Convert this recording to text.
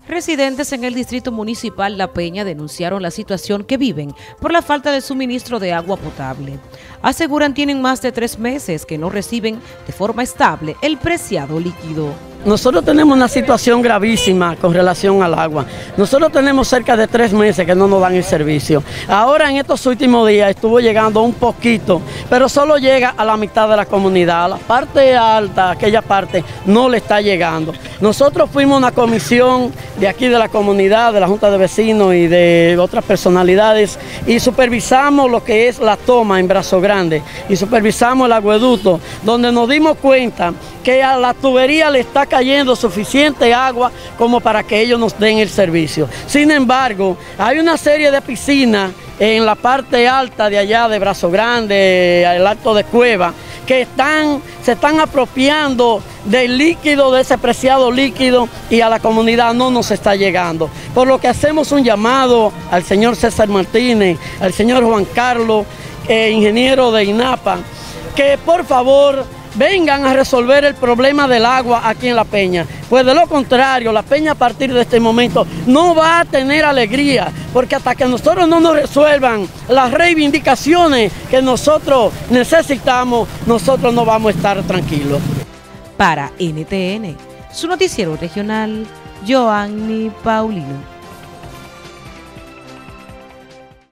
Residentes en el distrito municipal La Peña denunciaron la situación que viven por la falta de suministro de agua potable. Aseguran tienen más de 3 meses que no reciben de forma estable el preciado líquido. Nosotros tenemos una situación gravísima con relación al agua. Nosotros tenemos cerca de 3 meses que no nos dan el servicio. Ahora en estos últimos días estuvo llegando un poquito, pero solo llega a la mitad de la comunidad. A la parte alta, aquella parte, no le está llegando. Nosotros fuimos una comisión de aquí de la comunidad, de la Junta de Vecinos y de otras personalidades y supervisamos lo que es la toma en Brazo Grande y supervisamos el acueducto, donde nos dimos cuenta que a la tubería le está cayendo suficiente agua como para que ellos nos den el servicio. Sin embargo, hay una serie de piscinas en la parte alta de allá de Brazo Grande, el Alto de Cueva, que se están apropiando del líquido, de ese preciado líquido, y a la comunidad no nos está llegando. Por lo que hacemos un llamado al señor César Martínez, al señor Juan Carlos, ingeniero de INAPA, que por favor vengan a resolver el problema del agua aquí en La Peña. Pues de lo contrario, La Peña a partir de este momento no va a tener alegría, porque hasta que nosotros no nos resuelvan las reivindicaciones que nosotros necesitamos, nosotros no vamos a estar tranquilos. Para NTN, su noticiero regional, Joanny Paulino.